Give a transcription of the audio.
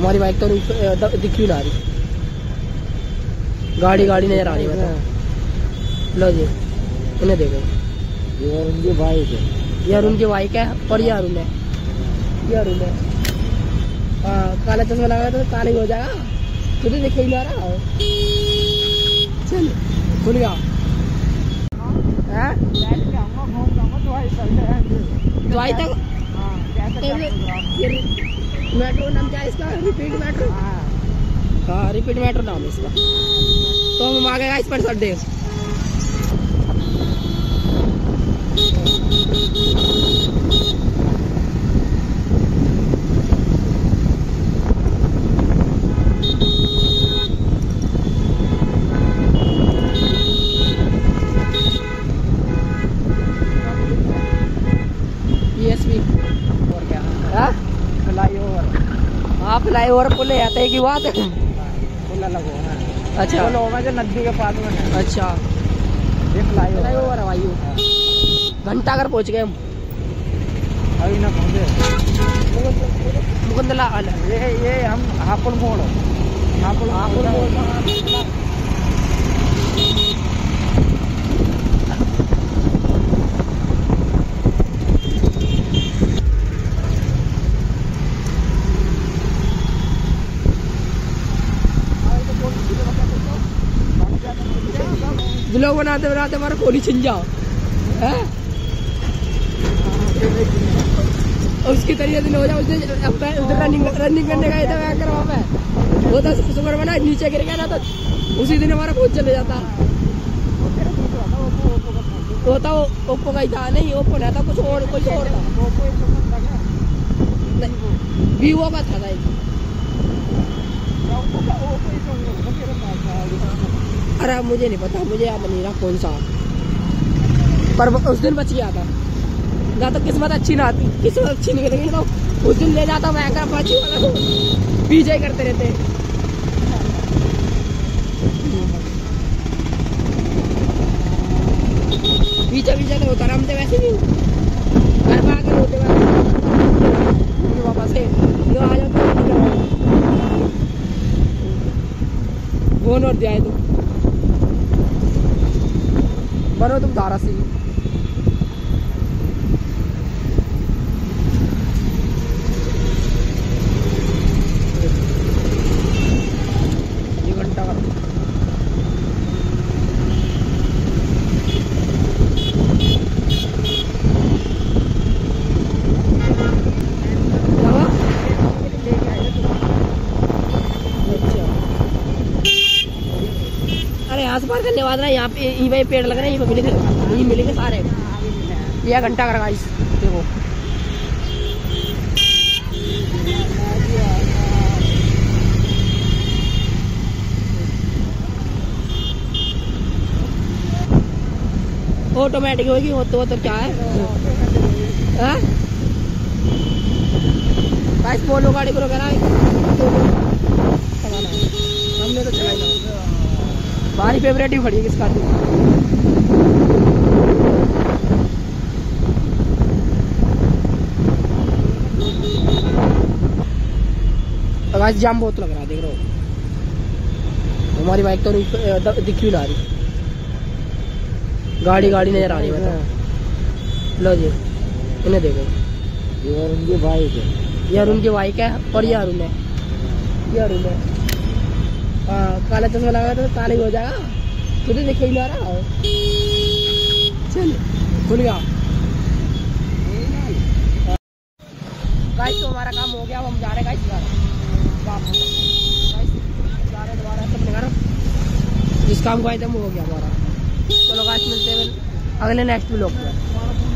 हमारी बाइक तो दिख ही ना रही, गाड़ी नजर आ रही है। लो जी, इन्हें देखो, ये उनकी बाइक है, ये अरुण की बाइक है और ये अरुण है, ये अरुण है। हाँ, काला चश्मा लगा तो काला ही हो जाएगा, तुझे दिख ही ना रहा। चल खुल गया। दवाई तक मेट्रो नाम क्या है इसका? Repeat metro. हाँ, रिपीट मेट्रो नाम है इसका। तो हम आ गए इस पर सड्डे। और क्या? फ्लाईओवर। हाँ, फ्लाईओवर पुल आते की बात है। पुल अलग हो। अच्छा, पुल होगा जो नदी के पास में है। अच्छा, ये फ्लाईओवर है भाई। घंटा घर पहुंच गए हम, अभी ना पहुंचे। मुकुंदला ये हम हापुड़ मोड़, हापुड़ मोड़। ब्लॉग बनाते बनाते हमारा कोली छिन जाओ है। उसकी तरीके से हो जाए, उसने रनिंग करने गए थे वहाँ पे, वो 10 शुक्र बना नीचे गिर गया ना, तो उसी दिन हमारा कोच चले जाता। वो था ओप्पो का ही था। नहीं, ओप्पो नहीं था, कुछ और था, वीवो का था। अरे मुझे नहीं पता, मुझे याद नहीं रहा कौन सा, पर उस दिन बच गया था। ना तो किस्मत अच्छी ना आती, किस्मत अच्छी निकलेगी तो उस दिन ले जाता मैं, बाजी वाला तो पीछे करते रहते। पीछे तो होता रहा, हम तो वैसे भी घर में आकर होते वापस से लो आ जाते। फोन और दिया तुम बनो, तुम धारा सी। ये घंटा का आस पार करने बाद ना, यहाँ पे यहीं पेड़ लग रहे हैं, यहीं मिलेंगे सारे। यह घंटा कर गाइस, देखो ऑटोमेटिक होगी वो तो क्या है। गाइस बोलो गाड़ी को रोका, हमने तो चलाई ना। हमारी फेवरेट ही खड़ी है किसका? गाइस जाम बहुत लग रहा है, देख रहे हो। हमारी बाइक तो दिख ही ना रही, गाड़ी नजर आ रही है। लो जी, इन्हें देखो, ये उनकी बाइक है, ये अरुण की बाइक है और ये अरुण है, ये अरुण है। हाँ, काला चश्मा लगा तो काला ही हो जाएगा, तुझे दिख ही ना रहा। चल खुल गया। गाइस तो हमारा काम हो गया, हम जा रहे गाइस दोबारा अपने घर। जिस काम को आए थे वो हो गया हमारा। चलो गाइस मिलते हैं अगले नेक्स्ट व्लॉग में।